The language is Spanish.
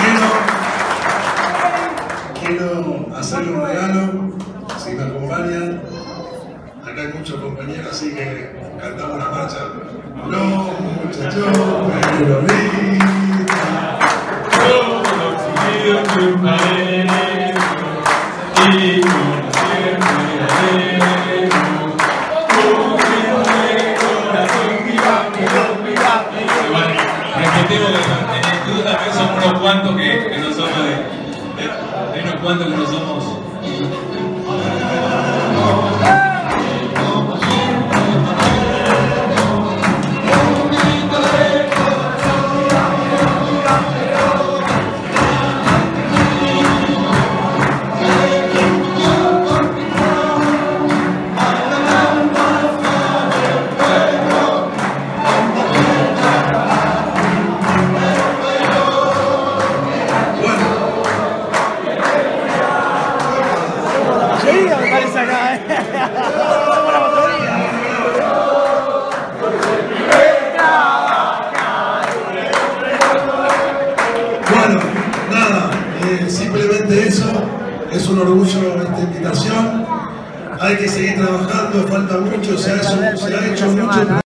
Quiero hacerle un regalo, si me acompañan. Acá hay muchos compañeros, así que cantamos una marcha. Los muchachos peronistas, todos los unidos triunfaremos y como siempre haremos. Bueno, respetemos que en el club también somos unos cuantos que no somos de unos cuantos que no somos. Me parece acá, como la batería. Bueno, nada, simplemente eso, es un orgullo esta invitación. Hay que seguir trabajando, falta mucho, se ha hecho mucho.